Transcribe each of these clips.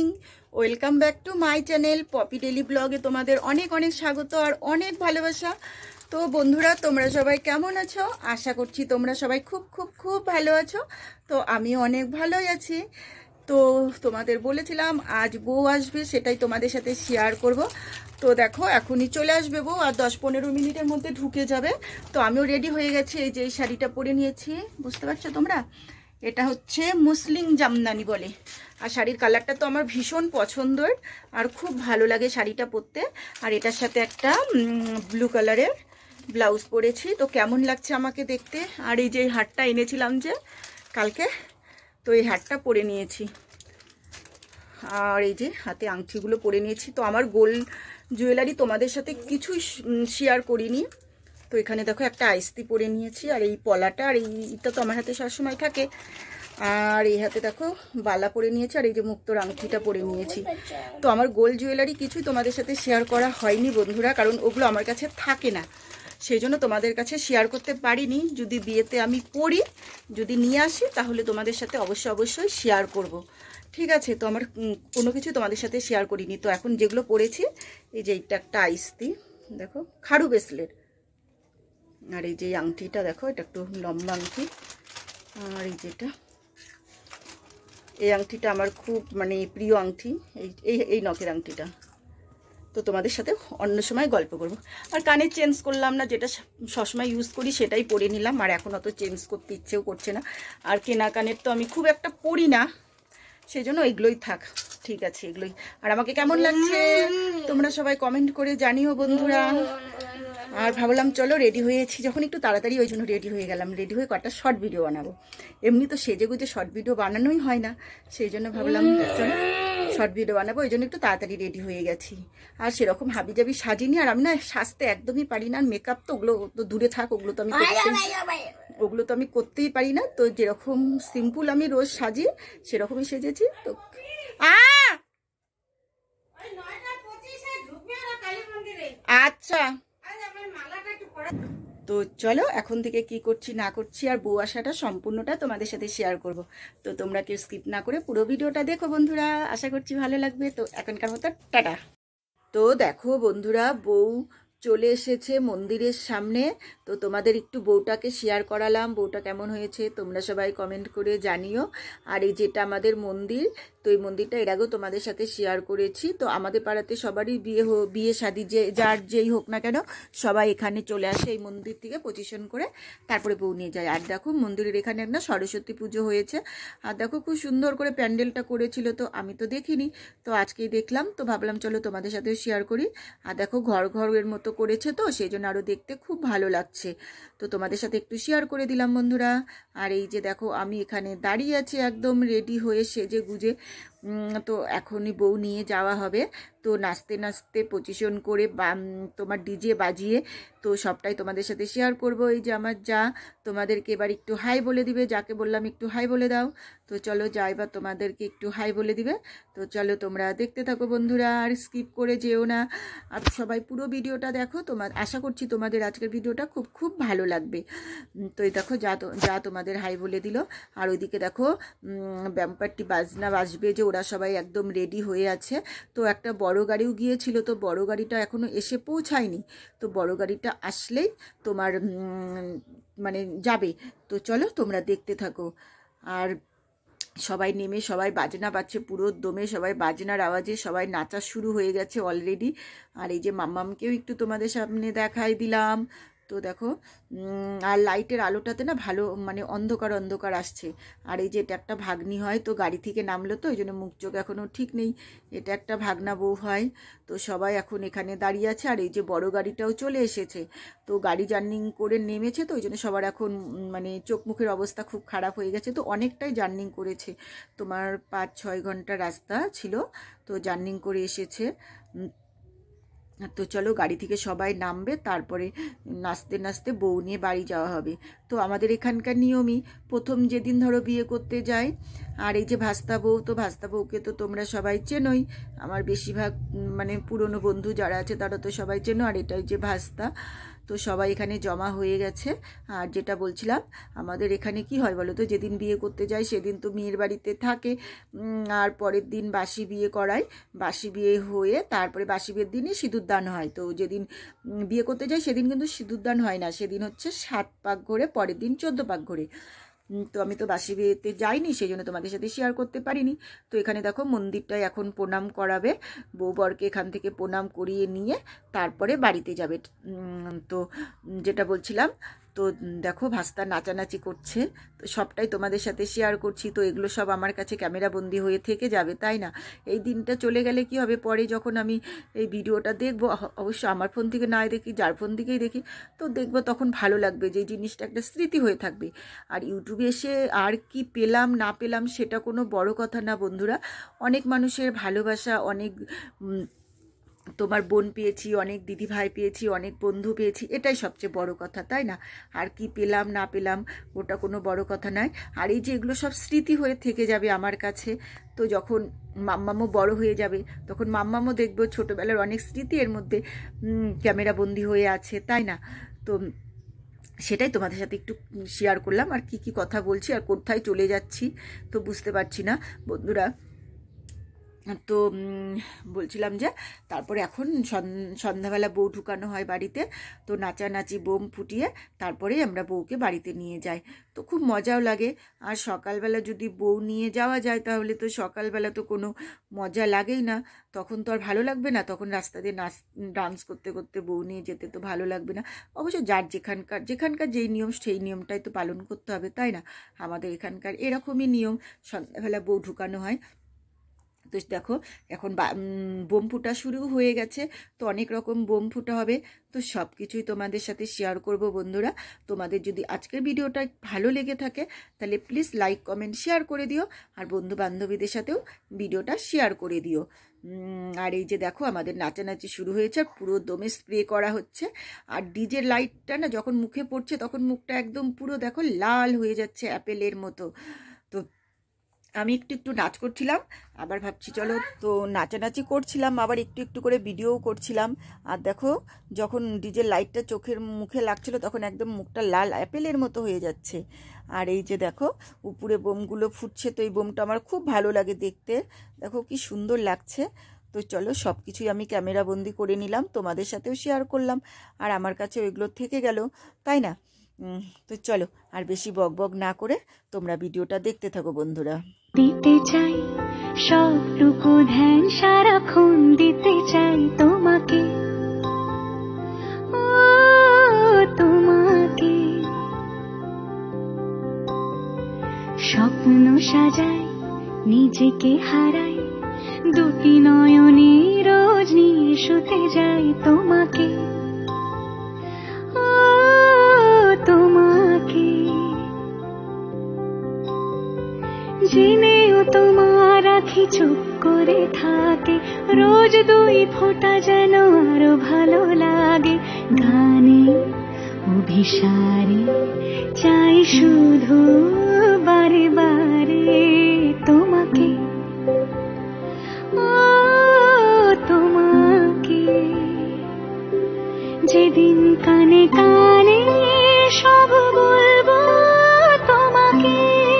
Morning, welcome back to my channel Poppy daily ব্লগে তোমাদের অনেক অনেক স্বাগত আর অনেক ভালোবাসা। তো বন্ধুরা, তোমরা সবাই কেমন আছো? আশা করছি তোমরা সবাই খুব খুব খুব ভালো আছো। তো আমি অনেক ভালোই আছি। তো তোমাদের বলেছিলাম আজ বউ আসবে, সেটাই তোমাদের সাথে শেয়ার করব। তো দেখো এখনই চলে আসবে বউ, আর 10-15 মিনিটের মধ্যে ঢুকে যাবে। তো আমিও রেডি হয়ে গেছি, এই যে এই শাড়িটা পরে নিয়েছি, বুঝতে পারছো তোমরা? এটা হচ্ছে মুসলিম জামদানি বলে, আর শাড়ির কালারটা তো আমার ভীষণ পছন্দের আর খুব ভালো লাগে শাড়িটা পরতে। আর এটার সাথে একটা ব্লু কালারের ব্লাউজ পরেছি। তো কেমন লাগছে আমাকে দেখতে। আর এই যে হারটা এনেছিলাম যে কালকে, তো এই হারটা পরে নিয়েছি, আর এই যে হাতে আংটিগুলো পরে নিয়েছি। তো আমার গোল্ড জুয়েলারি তোমাদের সাথে কিছুই শেয়ার করিনি। তো এখানে দেখো একটা আইস্তি পরে নিয়েছি, আর এই পলাটা আর এইটা তো আমার হাতে সবসময় থাকে। আর এই হাতে দেখো বালা পরে নিয়েছি, আর এই যে মুক্তোর আংটিটা পরে নিয়েছি। তো আমার গোল্ড জুয়েলারি কিছুই তোমাদের সাথে শেয়ার করা হয়নি বন্ধুরা, কারণ ওগুলো আমার কাছে থাকে না, সেই জন্য তোমাদের কাছে শেয়ার করতে পারিনি। যদি বিয়েতে আমি পরি, যদি নিয়ে আসি, তাহলে তোমাদের সাথে অবশ্যই শেয়ার করব। ঠিক আছে? তো আমার কোনো কিছু তোমাদের সাথে শেয়ার করিনি। তো এখন যেগুলো পরেছি, এই যে এইটা একটা আইস্তি দেখো, খাড়ু বেসলের, আর এই যে আংটিটা দেখো, এটা একটু লম্বা আংটি। আর এই যেটা, এই আংটিটা আমার খুব মানে প্রিয় আংটি, এই নখের আংটিটা। তো তোমাদের সাথে অন্য সময় গল্প করব। আর কানে চেঞ্জ করলাম না, যেটা সবসময় ইউজ করি সেটাই পরে নিলাম। আর এখন অত চেঞ্জ করতে ইচ্ছেও করছে না। আর কেনা কানের তো আমি খুব একটা পরি না, সেই জন্য এগুলোই থাক। ঠিক আছে, এগুলোই। আর আমাকে কেমন লাগছে তোমরা সবাই কমেন্ট করে জানিও বন্ধুরা। আর ভাবলাম চলো রেডি হয়েছি যখন, একটু তাড়াতাড়ি ওই জন্য রেডি হয়ে গেলাম। রেডি হয়ে কটা শর্ট ভিডিও বানাবো। এমনি তো সেজে গুজে শর্ট ভিডিও বানানোই হয় না, সেই জন্য ভাবলাম চলো শর্ট ভিডিও বানাবো, ওই জন্য একটু তাড়াতাড়ি রেডি হয়ে গেছি। আর সেরকম হাবিজাবি সাজিনি, আর আমি না সাজতে একদমই পারি না। মেকআপ তো ওগুলো তো দূরে থাক, ওগুলো তো আমি করতেই পারি না। তো যেরকম সিম্পল আমি রোজ সাজি, সেরকমই সেজেছি। তো আচ্ছা, তো চলো এখন থেকে কি করছি না করছি আর বউ আসাটা সম্পূর্ণটা তোমাদের সাথে শেয়ার করব। তো তোমরা কেউ স্কিপ না করে পুরো ভিডিওটা দেখো বন্ধুরা, আশা করছি ভালো লাগবে। তো এখনকার মতো টাটা। তো দেখো বন্ধুরা, বউ চলে এসেছে মন্দিরের সামনে। তো তোমাদের একটু বউটাকে শেয়ার করালাম, বউটা কেমন হয়েছে তোমরা সবাই কমেন্ট করে জানিও। আর এই যেটা আমাদের মন্দির, তো এই মন্দিরটা এর আগেও তোমাদের সাথে শেয়ার করেছি। তো আমাদের পাড়াতে সবারই বিয়ে শাদী যার যেই হোক না কেন, সবাই এখানে চলে আসে এই মন্দির থেকে পজিশন করে, তারপরে বউ নিয়ে যায়। আর দেখো মন্দিরের এখানে একটা সরস্বতী পুজো হয়েছে, আর দেখো খুব সুন্দর করে প্যান্ডেলটা করেছিল। তো আমি তো দেখিনি, তো আজকেই দেখলাম। তো ভাবলাম চলো তোমাদের সাথে শেয়ার করি। আর দেখো ঘরের মতো করেছে, তো সেই জন্য আরও দেখতে খুব ভালো লাগছে। তো তোমাদের সাথে একটু শেয়ার করে দিলাম বন্ধুরা। আর এই যে দেখো আমি এখানে দাঁড়িয়ে আছি একদম রেডি হয়ে সেজে গুজে। তো এখনই বউ নিয়ে যাওয়া হবে। তো নাচতে নাচতে পজিশন করে তোমার ডিজে বাজিয়ে, তো সবটাই তোমাদের সাথে শেয়ার করব। এই যে আমার যা, তোমাদেরকে এবার একটু হাই বলে দিবে, যাকে বললাম একটু হাই বলে দাও। তো চলো যা এবার তোমাদেরকে একটু হাই বলে দিবে। তো চলো তোমরা দেখতে থাকো বন্ধুরা, আর স্কিপ করে যেও না। আর সবাই পুরো ভিডিওটা দেখো, আশা করছি তোমাদের আজকের ভিডিওটা খুব খুব ভালো লাগবে। তো এই দেখো যা তোমাদের হাই বলে দিল। আর ওইদিকে দেখো ব্যাম্পারটি বাজনা বাজবে, যে ওরা সবাই একদম রেডি হয়ে আছে। তো একটা বড় গাড়িও গিয়েছিল, তো বড় গাড়িটা এখনো এসে পৌঁছায়নি। তো বড় গাড়িটা আসলেই তোমার মানে যাবে। তো চলো তোমরা দেখতে থাকো। আর সবাই নেমে সবাই বাজনা বাজছে, পুরো দমে সবাই বাজনার আওয়াজে সবাই নাচা শুরু হয়ে গেছে অলরেডি। আর এই যে মাম্মামকেও একটু তোমাদের সামনে দেখাই দিলাম। তো দেখো আর লাইটের আলোটাতে না ভালো মানে অন্ধকার অন্ধকার আসছে। আর এই যে এটা একটা ভাগ্নি হয়, তো গাড়ি থেকে নামলো, তো ওই জন্য মুখ চোখ এখনও ঠিক নেই। এটা একটা ভাগনা বউ হয়। তো সবাই এখন এখানে দাঁড়িয়ে আছে। আর এই যে বড় গাড়িটাও চলে এসেছে। তো গাড়ি জার্নিং করে নেমেছে, তো ওই জন্য সবার এখন মানে চোখ মুখের অবস্থা খুব খারাপ হয়ে গেছে। তো অনেকটাই জার্নিং করেছে, তোমার 5-6 ঘন্টা রাস্তা ছিল, তো জার্নিং করে এসেছে। তো চলো গাড়ি থেকে সবাই নামবে, তারপরে নাচতে নাচতে বউ নিয়ে বাড়ি যাওয়া হবে। তো আমাদের এখানকার নিয়মই, প্রথম যেদিন ধরো বিয়ে করতে যায়, আর এই যে ভাস্তা বউ, তো ভাস্তা বউকে তো তোমরা সবাই চেনোই, আমার বেশিরভাগ মানে পুরনো বন্ধু যারা আছে তারা তো সবাই চেনো। আর এটাই যে ভাস্তা, তো সবাই এখানে জমা হয়ে গেছে। আর যেটা বলছিলাম, আমাদের এখানে কি হয় বলো তো, যেদিন বিয়ে করতে যায় সেদিন তো মেয়ের বাড়িতে থাকে, আর পরের দিন বাসি বিয়ে করায়। বাসি বিয়ে হয়ে তারপরে বাসি বিয়ের দিনই সিঁদুরদান হয়। তো যেদিন বিয়ে করতে যায় সেদিন কিন্তু সিঁদুরদান হয় না, সেদিন হচ্ছে 7 পাক ঘোরে, পরের দিন 14 পাক ঘোরে। তো আমি তো বাসি বিয়েতে যাইনি, সেই জন্য তোমাদের সাথে শেয়ার করতে পারিনি। তো এখানে দেখো মন্দিরটায় এখন প্রণাম করাবে, বউ বরকে এখান থেকে প্রণাম করিয়ে নিয়ে তারপরে বাড়িতে যাবে। তো যেটা বলছিলাম, তো দেখো ভাস্তা নাচানাচি করছে, তো সবটাই তোমাদের সাথে শেয়ার করছি। তো এগুলো সব আমার কাছে ক্যামেরা বন্দি হয়ে থেকে যাবে, তাই না? এই দিনটা চলে গেলে কি হবে, পরে যখন আমি এই ভিডিওটা দেখবো, অবশ্য আমার ফোন থেকে না দেখি, যার ফোন থেকেই দেখি, তো দেখবো তখন ভালো লাগবে, যে জিনিসটা একটা স্মৃতি হয়ে থাকবে। আর ইউটিউবে এসে আর কি পেলাম না পেলাম সেটা কোনো বড় কথা না বন্ধুরা। অনেক মানুষের ভালোবাসা, অনেক তোমার বোন পেয়েছি, অনেক দিদি ভাই পেয়েছি, অনেক বন্ধু পেয়েছি, এটাই সবচেয়ে বড় কথা, তাই না? আর কি পেলাম না পেলাম ওটা কোনো বড় কথা নয়। আর এই যে এগুলো সব স্মৃতি হয়ে থেকে যাবে আমার কাছে। তো যখন মাম্মামও বড় হয়ে যাবে, তখন মাম্মামও দেখবো ছোটোবেলার অনেক স্মৃতি এর মধ্যে ক্যামেরা বন্দি হয়ে আছে, তাই না? তো সেটাই তোমাদের সাথে একটু শেয়ার করলাম। আর কি কথা বলছি আর কোথায় চলে যাচ্ছি তো বুঝতে পারছি না বন্ধুরা। তো বলছিলাম যে তারপরে এখন সন্ধ্যাবেলা বউ ঢুকানো হয় বাড়িতে, তো নাচানাচি বোম ফুটিয়ে তারপরে আমরা বউকে বাড়িতে নিয়ে যাই। তো খুব মজাও লাগে। আর সকালবেলা যদি বউ নিয়ে যাওয়া যায় তাহলে তো সকালবেলা তো কোনো মজা লাগেই না, তখন তো আর ভালো লাগবে না, তখন রাস্তা দিয়ে ডান্স করতে করতে বউ নিয়ে যেতে তো ভালো লাগবে না। অবশ্য যার যেখানকার যেই নিয়ম সেই নিয়মটাই তো পালন করতে হবে, তাই না? আমাদের এখানকার এরকমই নিয়ম, সন্ধ্যাবেলা বউ ঢুকানো হয়। তো দেখো এখন বোম ফুটা শুরু হয়ে গেছে, তো অনেক রকম বোম ফুটা হবে, তো সব কিছুই তোমাদের সাথে শেয়ার করব বন্ধুরা। তোমাদের যদি আজকের ভিডিওটা ভালো লেগে থাকে তাহলে প্লিজ লাইক কমেন্ট শেয়ার করে দিও, আর বন্ধু বান্ধবীদের সাথেও ভিডিওটা শেয়ার করে দিও। আর এই যে দেখো আমাদের নাচানাচি শুরু হয়েছে, পুরো দমে স্প্রে করা হচ্ছে। আর ডিজের লাইটটা না যখন মুখে পড়ছে তখন মুখটা একদম পুরো দেখো লাল হয়ে যাচ্ছে অ্যাপেলের মতো। তো আমি একটু নাচ করছিলাম, আবার ভাবছি চলো, তো নাচানাচি করছিলাম, আবার একটু করে ভিডিওও করছিলাম। আর দেখো যখন ডিজের লাইটটা চোখের মুখে লাগছিল তখন একদম মুখটা লাল অ্যাপেলের মতো হয়ে যাচ্ছে। আর এই যে দেখো উপরে বোমগুলো ফুটছে, তো এই বোমটা আমার খুব ভালো লাগে দেখতে, দেখো কি সুন্দর লাগছে। তো চলো সব কিছুই আমি ক্যামেরা বন্দি করে নিলাম, তোমাদের সাথেও শেয়ার করলাম, আর আমার কাছে ওইগুলো থেকে গেল, তাই না? তো চলো আর বেশি বকবক না করে তোমরা ভিডিওটা দেখতে থাকো বন্ধুরা। দিতে চাই সবটুকু ধ্যান সারাক্ষণ দিতে চাই তোমাকে, ও তোমাকে। স্বপ্ন সাজাই নিজেকে হারাই, দুটি নয়নে রোজ নিয়ে শুতে যাই তোমাকে, ও তোমাকে। জেনেও তোমার আখি চুপ করে থাকে, রোজ দুই ফোঁটা যেন আরো ভালো লাগে। গানে অভিসারে চাই শুধু বারে বারে তোমাকে, ও তোমাকে। যেদিন কানে কানে সব বলবো তোমাকে,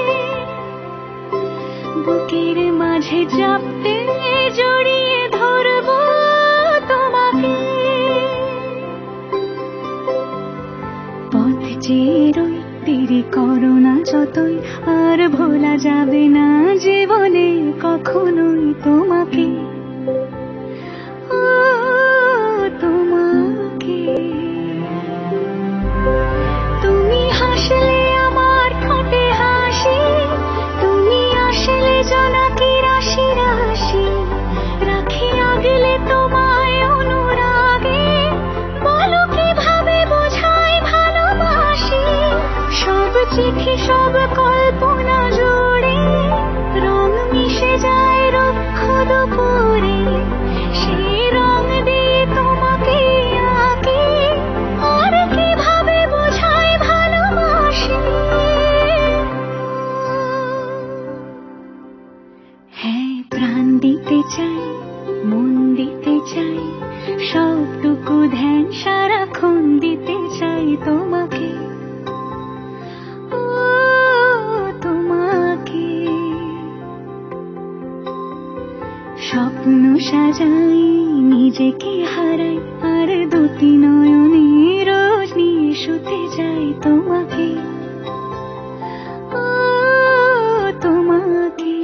বুকের মাঝে চাপতে জড়িয়ে ধরবো তোমাকে। পথ চেয়ে রই দেরি করো না যতই, আর ভোলা যাবে না জীবনে কখনোই তোমাকে, ও তোমাকে। তুমি হাসলে আমার ঠোঁটে হাসি, তুমি আসলে জোনাকি রাশি রাশি, রাখি আগলে তোমায় অনুরাগে, বলো কিভাবে বোঝাই ভালোবাসি। সব চিঠি সব কল্পনা জুড়ে রং মিশে যায় রুক্ষ দুপুরে, সেই রং দিয়ে তোমাকে আঁকি, আর কিভাবে বোঝাই ভালোবাসি। হ্যাঁ প্রাণ দিতে চাই, মন দিতে চাই, সবটুকু ধ্যান সারাক্ষণ দিতে তোমাকে, ও তোমাকে। স্বপ্ন সাজাই, নিজেকে হারাই, আর দুটি নয়নে রোজ নিয়ে শুতে যাই তোমাকে, ও তোমাকে।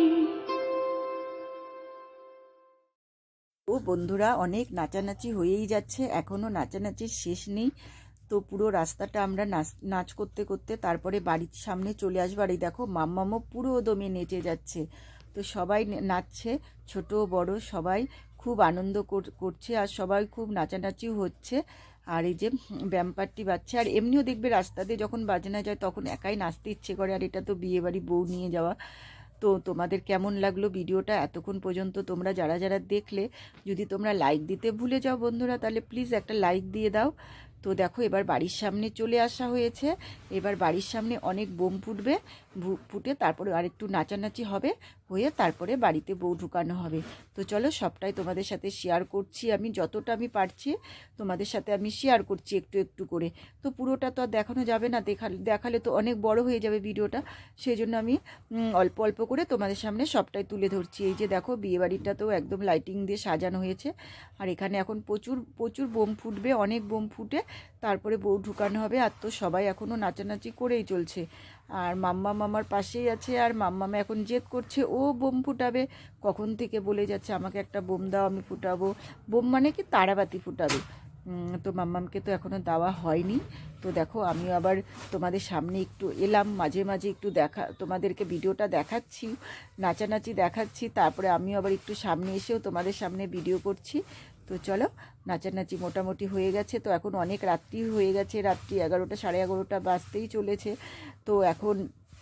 ও বন্ধুরা, অনেক নাচানাচি হয়েই যাচ্ছে, এখনো নাচানাচির শেষ নেই। তো পুরো রাস্তাটা আমরা নাচ করতে করতে তারপরে বাড়ির সামনে চলে আসবো। আর এই দেখো মাম্মামও পুরো দমে নেচে যাচ্ছে। তো সবাই নাচছে, ছোট বড় সবাই খুব আনন্দ করছে, আর সবাই খুব নাচানাচিও হচ্ছে। আর এই যে ব্যাম্পারটি বাজছে, আর এমনিও দেখবে রাস্তাতে যখন বাজনা যায় তখন একাই নাচতে ইচ্ছে করে। আর এটা তো বিয়েবাড়ি বউ নিয়ে যাওয়া। তো তোমাদের কেমন লাগলো ভিডিওটা এতক্ষণ পর্যন্ত? তোমরা যারা যারা দেখলে, যদি তোমরা লাইক দিতে ভুলে যাও বন্ধুরা, তাহলে প্লিজ একটা লাইক দিয়ে দাও। তো দেখো এবার বাড়ির সামনে চলে আসা হয়েছে। এবার বাড়ির সামনে অনেক বোম ফুটবে, ফুটে তারপরে আরেকটু নাচানাচি হবে, হয়ে তারপরে বাড়িতে বউ ঢুকানো হবে। তো চলো সবটাই তোমাদের সাথে শেয়ার করছি, আমি যতটা আমি পারছি তোমাদের সাথে আমি শেয়ার করছি একটু একটু করে। তো পুরোটা তো আর দেখানো যাবে না, দেখালে তো অনেক বড় হয়ে যাবে ভিডিওটা। সেই জন্য আমি অল্প অল্প করে তোমাদের সামনে সবটাই তুলে ধরছি। এই যে দেখো বিয়েবাড়িটাতেও একদম লাইটিং দিয়ে সাজানো হয়েছে। আর এখানে এখন প্রচুর প্রচুর বোম ফুটবে, অনেক বোম ফুটে তারপরে বউ ঢুকানো হবে। আর তো সবাই এখনও নাচানাচি করেই চলছে। আর মাম্মা মামার পাশেই আছে, আর মাম্মামা এখন জেদ করছে, ও বোম ফুটাবে। কখন থেকে বলে যাচ্ছে আমাকে একটা বোম দাও, আমি ফুটাবো। বোম মানে কি, তারাবাতি ফুটাবে। তো মাম্মামকে তো এখনও দেওয়া হয়নি। তো দেখো আমিও আবার তোমাদের সামনে একটু এলাম, মাঝে মাঝে একটু তোমাদেরকে ভিডিওটা দেখাচ্ছি, নাচানাচি দেখাচ্ছি, তারপরে আমিও আবার একটু সামনে এসেও তোমাদের সামনে ভিডিও করছি। তো চলো নাচানাচি মোটামুটি হয়ে গেছে। তো এখন অনেক রাত্রি হয়ে গেছে, রাত্রি 11টা 11:30 বাজতেই চলেছে। তো এখন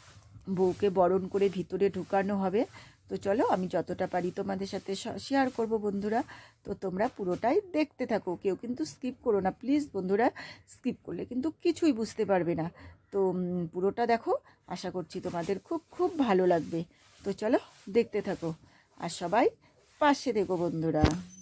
বউকে বরণ করে ভিতরে ঢুকানো হবে। তো চলো আমি যতটা পারি তোমাদের সাথে শেয়ার করব বন্ধুরা। তো তোমরা পুরোটাই দেখতে থাকো, কেউ কিন্তু স্কিপ করো না প্লিজ বন্ধুরা। স্কিপ করলে কিন্তু কিছুই বুঝতে পারবে না। তো পুরোটা দেখো, আশা করছি তোমাদের খুব খুব ভালো লাগবে। তো চলো দেখতে থাকো, আর সবাই পাশে থেকো বন্ধুরা।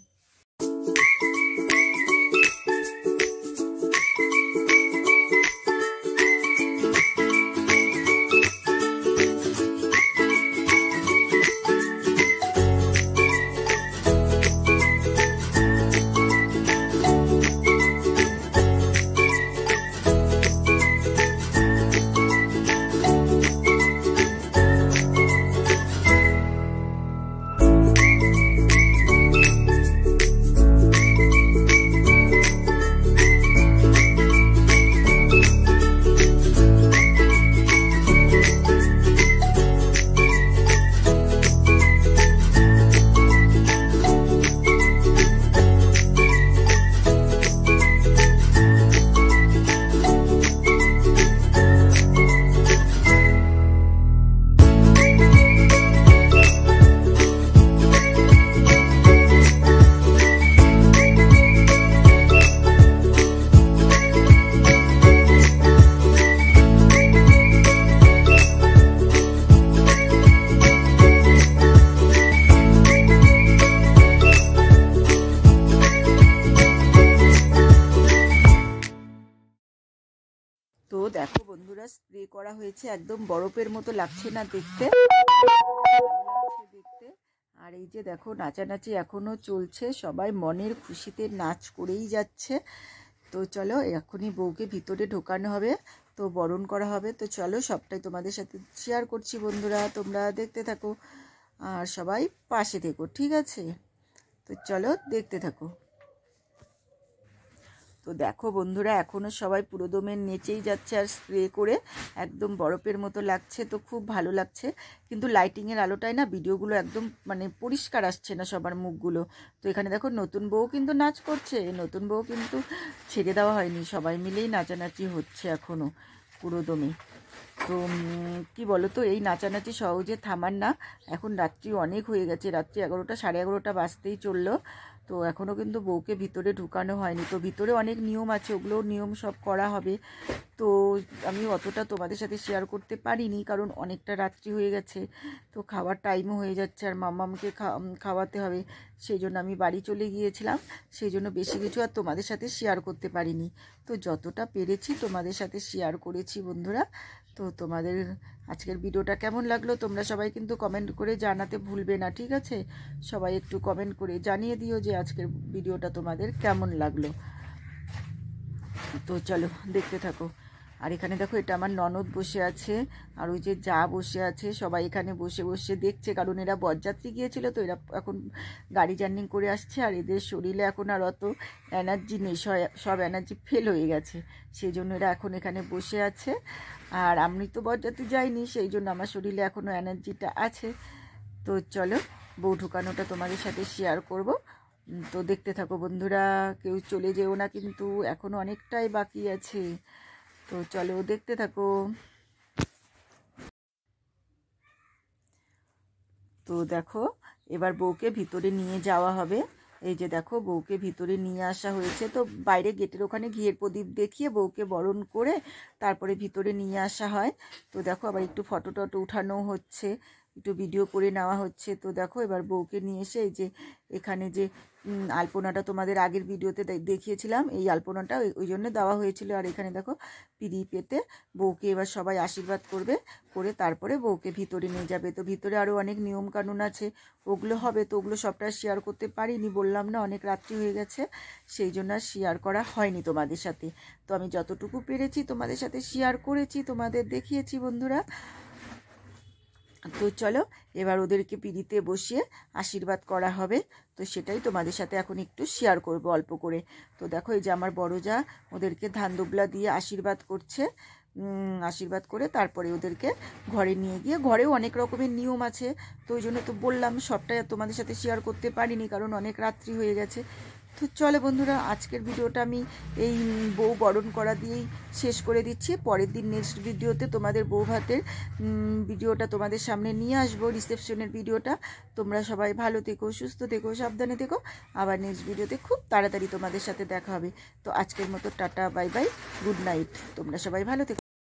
তো দেখো বন্ধুরা, স্প্রে করা হয়েছে, একদম বরফের মতো লাগছে না দেখতে, দেখতে। আর এই যে দেখো নাচানাচি এখনো চলছে, সবাই মনের খুশিতে নাচ করেই যাচ্ছে। তো চলো এখনই বউকে ভিতরে ঢোকানো হবে, তো বরণ করা হবে। তো চলো সবটাই তোমাদের সাথে শেয়ার করছি বন্ধুরা, তোমরা দেখতে থাকো আর সবাই পাশে থেকো, ঠিক আছে? তো চলো দেখতে থাকো। তো দেখো বন্ধুরা, এখনও সবাই পুরো দমে নেচেই যাচ্ছে, আর স্প্রে করে একদম বরফের মতো লাগছে। তো খুব ভালো লাগছে, কিন্তু লাইটিংয়ের আলোটায় না ভিডিওগুলো একদম মানে পরিষ্কার আসছে না সবার মুখগুলো। তো এখানে দেখো নতুন বউ কিন্তু নাচ করছে, নতুন বউ কিন্তু ছেড়ে দেওয়া হয়নি, সবাই মিলেই নাচানাচি হচ্ছে এখনও পুরো দমে। তো কি বলো তো, এই নাচানাচি সহজে থামার না। এখন রাত্রি অনেক হয়ে গেছে, রাত্রি 11টা 11:30 বাজতেই চললো। তো এখনও কিন্তু বউকে ভিতরে ঢুকানো হয়নি। তো ভিতরে অনেক নিয়ম আছে, ওগুলো নিয়ম সব করা হবে। তো আমি অতটা তোমাদের সাথে শেয়ার করতে পারিনি, কারণ অনেকটা রাত্রি হয়ে গেছে, তো খাওয়ার টাইমও হয়ে যাচ্ছে, আর মাম্মামকে খাওয়াতে হবে। সেই জন্য আমি বাড়ি চলে গিয়েছিলাম, সেই জন্য বেশি কিছু আর তোমাদের সাথে শেয়ার করতে পারিনি। তো যতটা পেরেছি তোমাদের সাথে শেয়ার করেছি বন্ধুরা। তো তোমাদের আজকের ভিডিওটা কেমন লাগলো তোমরা সবাই কিন্তু কমেন্ট করে জানাতে ভুলবে না, ঠিক আছে? সবাই একটু কমেন্ট করে জানিয়ে দিও যে আজকের ভিডিওটা তোমাদের কেমন লাগলো। তো চলো দেখতে থাকো। আর এখানে দেখো, এটা আমার ননদ বসে আছে, আর ওই যে যা বসে আছে, সবাই এখানে বসে বসে দেখছে, কারণ এরা বরযাত্রী গিয়েছিল, তো এরা এখন গাড়ি জার্নি করে আসছে, আর এদের শরীরে এখন আর অত এনার্জি নেই, সব এনার্জি ফেল হয়ে গেছে। সেই জন্য এরা এখন এখানে বসে আছে। আর আমি তো বরযাত্রী যাইনি, সেই জন্য আমার শরীরে এখনও এনার্জিটা আছে। তো চলো, বউ ঢুকানোটা তোমাদের সাথে শেয়ার করব। তো দেখতে থাকো বন্ধুরা, কেউ চলে যেও না কিন্তু, এখনও অনেকটাই বাকি আছে। তো চলো দেখতে থাকো। তো দেখো, এবার বউকে ভিতরে নিয়ে যাওয়া হবে। এই যে দেখো, বউকে ভিতরে নিয়ে আসা হয়েছে। তো বাইরে গেটের ওখানে ঘিয়ের প্রদীপ দেখিয়ে বউকে বরণ করে তারপরে ভিতরে নিয়ে আসা হয়। তো দেখো, আবার একটু ফটো টটো উঠানো হচ্ছে, একটু ভিডিও করে নেওয়া হচ্ছে। তো দেখো, এবার বউকে নিয়ে এসে এই যে এখানে যে আলপনাটা তোমাদের আগের ভিডিওতে দেখিয়েছিলাম, এই আলপনাটা ওই জন্য দেওয়া হয়েছিল। আর এখানে দেখো, পিঁড়ি পেতে বউকে এবার সবাই আশীর্বাদ করবে, করে তারপরে বউকে ভিতরে নিয়ে যাবে। তো ভিতরে আরও অনেক নিয়ম কানুন আছে, ওগুলো হবে। তো ওগুলো সবটা শেয়ার করতে পারিনি, বললাম না অনেক রাত্রি হয়ে গেছে, সেই জন্য আর শেয়ার করা হয়নি তোমাদের সাথে। তো আমি যতটুকু পেরেছি তোমাদের সাথে শেয়ার করেছি, তোমাদের দেখিয়েছি বন্ধুরা। তো চলো, এবার ওদেরকে পিঁড়িতে বসিয়ে আশীর্বাদ করা হবে। তো সেটাই তোমাদের সাথে এখন একটু শেয়ার করব অল্প করে। তো দেখো, এই যে আমার বড় যা ওদেরকে ধান দুবলা দিয়ে আশীর্বাদ করছে। আশীর্বাদ করে তারপরে ওদেরকে ঘরে নিয়ে গিয়ে, ঘরেও অনেক রকমের নিয়ম আছে, তো ওই জন্য তো বললাম সবটাই তোমাদের সাথে শেয়ার করতে পারিনি, কারণ অনেক রাত্রি হয়ে গেছে। তো চলো বন্ধুরা, আজকের ভিডিওটা আমি এই বউ বরণ করা দিয়েই শেষ করে দিচ্ছি। পরের দিন নেক্সট ভিডিওতে তোমাদের বউ ভাতের ভিডিওটা তোমাদের সামনে নিয়ে আসবো, রিসেপশনের ভিডিওটা। তোমরা সবাই ভালো থেকো, সুস্থ থেকো, সাবধানে থেকো। আবার নেক্সট ভিডিওতে খুব তাড়াতাড়ি তোমাদের সাথে দেখা হবে। তো আজকের মতো tata, bye bye, good night. তোমরা সবাই ভালো থেকো।